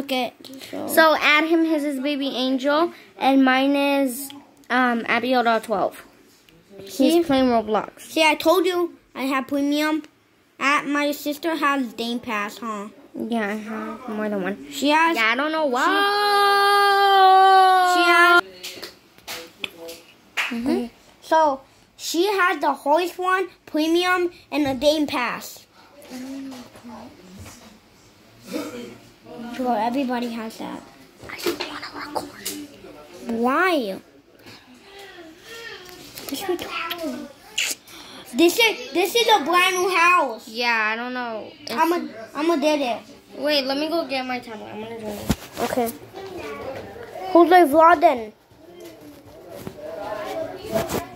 it. So add him. His is Baby Angel, and mine is Abiota12. He's playing Roblox. See, I told you I have premium. My sister has Game Pass, huh? Yeah, I have more than one. She has. Yeah, I don't know why. She has. So she has the Hoist one, premium, and the Game Pass. Bro, everybody has that. I just want to record. Why? This is a brand new house. Yeah, I don't know. I'ma did it. Wait, let me go get my tablet. I'm gonna join it. Okay. Who's my vlog then?